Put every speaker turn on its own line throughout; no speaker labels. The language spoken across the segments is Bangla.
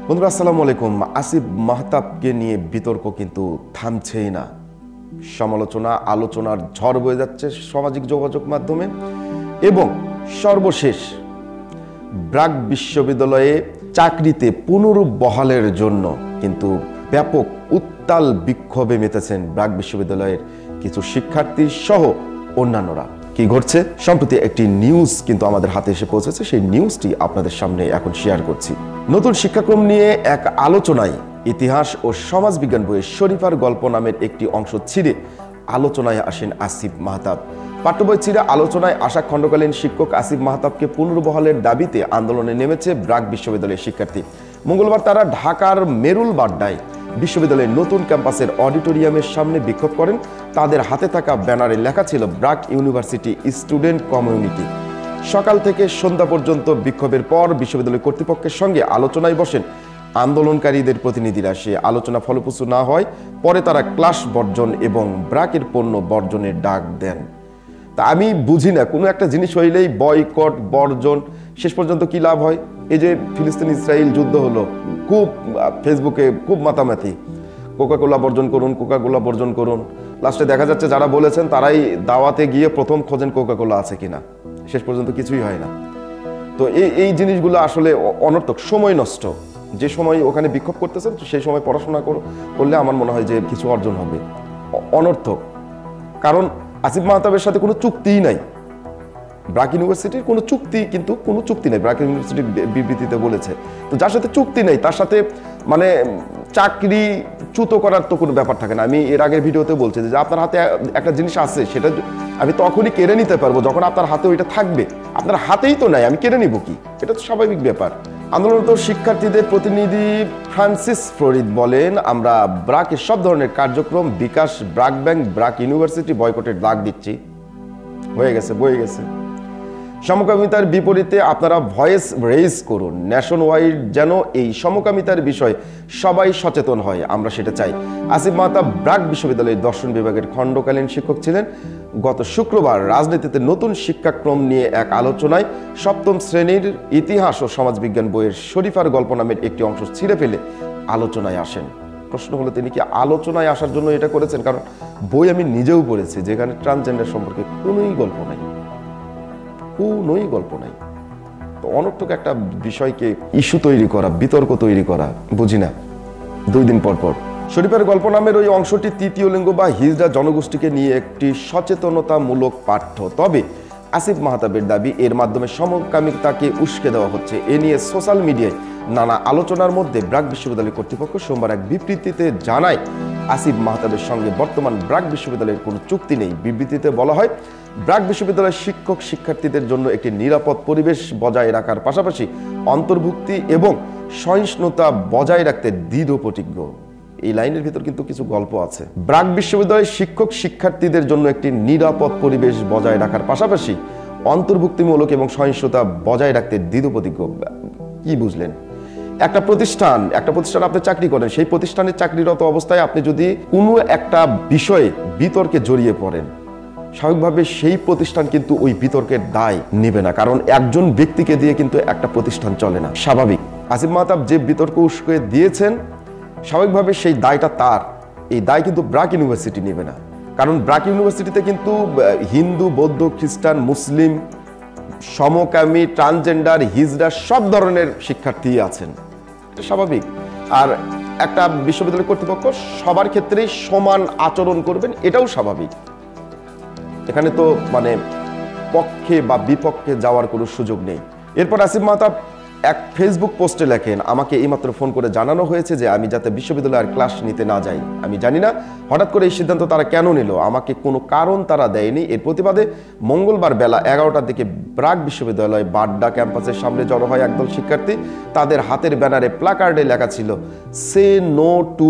বন্ধুরা আসসালামু আলাইকুম। আসিফ মাহতাবকে নিয়ে বিতর্ক কিন্তু থামছেই না। সমালোচনা আলোচনার ঝড় বয়ে যাচ্ছে সামাজিক যোগাযোগ মাধ্যমে এবং সর্বশেষ ব্রাক বিশ্ববিদ্যালয়ে চাকরিতে পুনর্বহালের জন্য কিন্তু ব্যাপক উত্তাল বিক্ষোভে মেতেছেন ব্রাক বিশ্ববিদ্যালয়ের কিছু শিক্ষার্থী সহ অন্যান্যরা। কি ঘটছে? সম্প্রতি একটি নিউজ কিন্তু আমাদের হাতে এসে পৌঁছেছে, সেই নিউজটি আপনাদের সামনে এখন শেয়ার করছি। নতুন শিক্ষাক্রম নিয়ে এক আলোচনায় ইতিহাস ও সমাজবিজ্ঞান বইয়ের শরীফার গল্প নামের একটি অংশ ছিঁড়ে আলোচনায় আসেন আসিফ মাহতাব। পাঠ্যবই ছিঁড়ে আলোচনায় আসা খণ্ডকালীন শিক্ষক আসিফ মাহতাবকে পুনর্বহালের দাবিতে আন্দোলনে নেমেছে ব্রাক বিশ্ববিদ্যালয়ের শিক্ষার্থী। মঙ্গলবার তারা ঢাকার মেরুল বাড্ডায় বিশ্ববিদ্যালয়ের নতুন ক্যাম্পাসের অডিটোরিয়ামের সামনে বিক্ষোভ করেন। তাদের হাতে থাকা ব্যানারে লেখা ছিল ব্রাক ইউনিভার্সিটি স্টুডেন্ট কমিউনিটি। সকাল থেকে সন্ধ্যা পর্যন্ত বিক্ষোভের পর বিশ্ববিদ্যালয় কর্তৃপক্ষের সঙ্গে আলোচনায় বসেন আন্দোলনকারীদের প্রতিনিধিরা। সে আলোচনা ফলপ্রসূ না হয় পরে তারা ক্লাস বর্জন এবং ব্রাকের পণ্য বর্জনের ডাক দেন। তা আমি বুঝি না, কোনো একটা জিনিস হইলেই বয়কট বর্জন, শেষ পর্যন্ত কি লাভ হয়? এই যে ফিলিস্তিন ইসরায়েল যুদ্ধ হলো, খুব ফেসবুকে খুব মাতামাতি, কোকাকোলা বর্জন করুন, কোকাকোলা বর্জন করুন। লাস্টে দেখা যাচ্ছে যারা বলেছেন তারাই দাওয়াতে গিয়ে প্রথম খোঁজেন কোকাকোলা আছে কিনা, শেষ পর্যন্ত কিছুই হয় না। তো এই জিনিসগুলো আসলে অনর্থক, সময় নষ্ট। যে সময় ওখানে বিক্ষোভ করতেছেন সেই সময় পড়াশোনা করলে আমার মনে হয় যে কিছু অর্জন হবে। অনর্থক, কারণ আসিফ মাহতাবের সাথে কোনো চুক্তিই নাই। ব্রাক ইউনিভার্সিটির কোনো চুক্তি নেই। ব্রাক ইউনিভার্সিটি বিবৃতিতে বলেছে, তো যার সাথে চুক্তি নেই তার সাথে মানে চাকরি চ্যুত করার তো কোনো ব্যাপার থাকে না। আমি এর আগের ভিডিওতে বলছি যে আপনার হাতে একটা জিনিস আছে, সেটা আমি তখনই কেড়ে নিতে পারবো যখন আপনার হাতে ওইটা থাকবে। আপনার হাতেই তো নাই, আমি কেড়ে নিব কি? এটা তো স্বাভাবিক ব্যাপার। আন্দোলনরত শিক্ষার্থীদের প্রতিনিধি ফ্রান্সিস ফ্লোরিদ বলেন, আমরা ব্রাকের সব ধরনের কার্যক্রম, বিকাশ, ব্রাক ব্যাংক, ব্রাক ইউনিভার্সিটি বয়কটের ডাক দিচ্ছি। হয়ে গেছে, বয়ে গেছে। সমকামিতার বিপরীতে আপনারা ভয়েস রেইজ করুন। ন্যাশন ওয়াইড যেন এই সমকামিতার বিষয়ে সবাই সচেতন হয়, আমরা সেটা চাই। আসিফ মাহতাব ব্রাক বিশ্ববিদ্যালয়ের দর্শন বিভাগের খণ্ডকালীন শিক্ষক ছিলেন। গত শুক্রবার রাজনীতিতে নতুন শিক্ষাক্রম নিয়ে এক আলোচনায় সপ্তম শ্রেণীর ইতিহাস ও সমাজবিজ্ঞান বইয়ের শরীফার গল্প নামের একটি অংশ ছিঁড়ে ফেলে আলোচনায় আসেন। প্রশ্ন হলো তিনি কি আলোচনায় আসার জন্য এটা করেছেন? কারণ বই আমি নিজেও পড়েছি, যেখানে ট্রান্সজেন্ডার সম্পর্কে কোনোই গল্প নাই। তো অনর্থক একটা বিষয়কে ইস্যু তৈরি করা, বিতর্ক তৈরি করা, বুঝি না। 2 দিন পর শরীফের গল্প নামের ওই অংশটি তৃতীয় লিঙ্গ বা হিজড়া জনগোষ্ঠীকে নিয়ে একটি সচেতনতামূলক পাঠ্য। তবে আসিফ মাহতাবের দাবি এর মাধ্যমে সমকামিতাকে উস্কে দেওয়া হচ্ছে। এ নিয়ে সোশ্যাল মিডিয়ায় নানা আলোচনার মধ্যে ব্রাক বিশ্ববিদ্যালয় কর্তৃপক্ষ সোমবার এক বিবৃতিতে জানায়, আসিফ মাহতাবের সঙ্গে বর্তমান ব্রাক বিশ্ববিদ্যালয়ের কোনো চুক্তি নেই। বিবৃতিতে বলা হয়, ব্রাক বিশ্ববিদ্যালয়ের শিক্ষক শিক্ষার্থীদের জন্য একটি নিরাপদ পরিবেশ বজায় রাখার পাশাপাশি অন্তর্ভুক্তি এবং সহিষ্ণুতা বজায় রাখতে দৃঢ় প্রতিজ্ঞ। এই লাইনের ভিতর কিন্তু কিছু গল্প আছে। ব্রাক বিশ্ববিদ্যালয়ের শিক্ষক শিক্ষার্থীদের জন্য একটি নিরাপদ পরিবেশ বজায় রাখার পাশাপাশি অন্তর্ভুক্তিমূলক এবং সহিষ্ণুতা বজায় রাখতে দৃঢ় প্রতিজ্ঞ। কি বুঝলেন? একটা প্রতিষ্ঠান আপনি চাকরি করেন, সেই প্রতিষ্ঠানের চাকরিরত অবস্থায় আপনি যদি কোনো একটা বিষয়ে বিতর্কে জড়িয়ে পড়েন, স্বাভাবিকভাবে সেই প্রতিষ্ঠান কিন্তু ওই বিতর্কের দায় নেবে না, কারণ একজন ব্যক্তিকে দিয়ে কিন্তু একটা প্রতিষ্ঠান চলে না। স্বাভাবিক। আসিফ মাহতাব যে বিতর্ক উস্কে দিয়েছেন, স্বাভাবিকভাবে সেই দায়টা তার। এই দায় কিন্তু ব্রাক ইউনিভার্সিটি নেবে না, কারণ ব্রাক ইউনিভার্সিটিতে কিন্তু হিন্দু, বৌদ্ধ, খ্রিস্টান, মুসলিম, সমকামী, ট্রান্সজেন্ডার, হিজড়া সব ধরনের শিক্ষার্থী আছেন। এটা স্বাভাবিক। আর একটা বিশ্ববিদ্যালয় কর্তৃপক্ষ সবার ক্ষেত্রেই সমান আচরণ করবেন, এটাও স্বাভাবিক। এখানে তো মানে পক্ষে বা বিপক্ষে যাওয়ার কোনো সুযোগ নেই। এরপর আসিফ মাহতাব এক ফেসবুক পোস্টে লেখেন, আমাকে এইমাত্র ফোন করে জানানো হয়েছে যে আমি যাতে বিশ্ববিদ্যালয়ে আর ক্লাস নিতে না যাই। আমি জানি না হঠাৎ করে এই সিদ্ধান্ত তারা কেন নিল, আমাকে কোনো কারণ তারা দেয়নি। এর প্রতিবাদে মঙ্গলবার বেলা 11টার দিকে ব্রাক বিশ্ববিদ্যালয় বাড্ডা ক্যাম্পাসের সামনে জড়ো হয় একদল শিক্ষার্থী। তাদের হাতের ব্যানারে প্ল্যাকার্ডে লেখা ছিল, say no to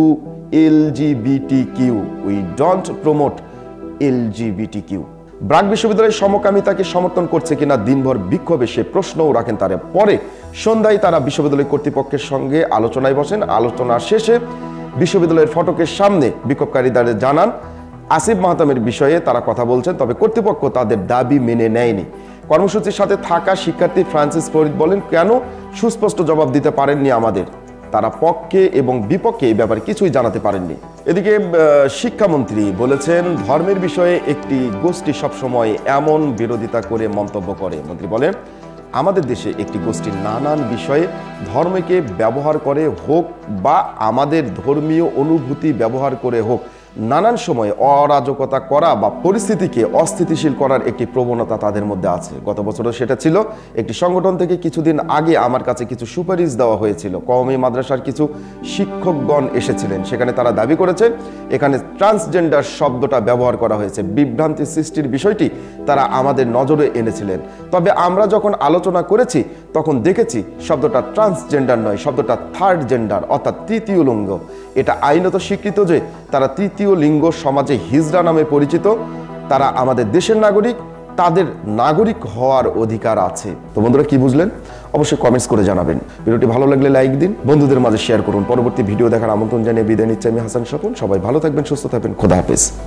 LGBTQ, we don't promote LGBTQ। BRAC বিশ্ববিদ্যালয়ের সমকামিতাকে সমর্থন করছে কিনা দিনভর বিক্ষোভে সে প্রশ্নও রাখেন তারা। পরে সন্ধ্যায় তারা বিশ্ববিদ্যালয় কর্তৃপক্ষের সঙ্গে আলোচনায় বসেন। আলোচনা শেষে বিশ্ববিদ্যালয়ের ফটকের সামনে বিক্ষোভকারীদের জানান, আসিফ মাহতাবের বিষয়ে তারা কথা বলছেন, তবে কর্তৃপক্ষ তাদের দাবি মেনে নেয়নি। কর্মসূচির সাথে থাকা শিক্ষার্থী ফ্রান্সিস ফ্লোরিদ বলেন, কেন সুস্পষ্ট জবাব দিতে পারেননি আমাদের? তারা পক্ষে এবং বিপক্ষে এই ব্যাপারে কিছুই জানাতে পারেননি। এদিকে শিক্ষামন্ত্রী বলেছেন, ধর্মের বিষয়ে একটি গোষ্ঠী সবসময় এমন বিরোধিতা করে মন্তব্য করে। মন্ত্রী বলেন, আমাদের দেশে একটি গোষ্ঠী নানান বিষয়ে ধর্মকে ব্যবহার করে হোক বা আমাদের ধর্মীয় অনুভূতি ব্যবহার করে হোক, নানান সময় অরাজকতা করা বা পরিস্থিতিকে অস্থিতিশীল করার একটি প্রবণতা তাদের মধ্যে আছে। গত বছরও সেটা ছিল। একটি সংগঠন থেকে কিছুদিন আগে আমার কাছে কিছু সুপারিশ দেওয়া হয়েছিল। কওমি মাদ্রাসার কিছু শিক্ষকগণ এসেছিলেন, সেখানে তারা দাবি করেছেন এখানে ট্রান্সজেন্ডার শব্দটা ব্যবহার করা হয়েছে। বিভ্রান্তি সৃষ্টির বিষয়টি তারা আমাদের নজরে এনেছিলেন। তবে আমরা যখন আলোচনা করেছি তখন দেখেছি শব্দটা ট্রান্সজেন্ডার নয়, শব্দটা থার্ড জেন্ডার অর্থাৎ তৃতীয় লিঙ্গ। এটা আইনত স্বীকৃত যে তারা তৃতীয় লিঙ্গ সমাজে হিজড়া নামে পরিচিত। তারা আমাদের দেশের নাগরিক, তাদের নাগরিক হওয়ার অধিকার আছে। তো বন্ধুরা, কি বুঝলেন অবশ্যই কমেন্টস করে জানাবেন। ভিডিওটি ভালো লাগলে লাইক দিন, বন্ধুদের মাঝে শেয়ার করুন। পরবর্তী ভিডিও দেখার আমন্ত্রণ জানিয়ে বিদায় নিচ্ছি আমি হাসান স্বপন। সবাই ভালো থাকবেন, সুস্থ থাকবেন। খোদা হাফেজ।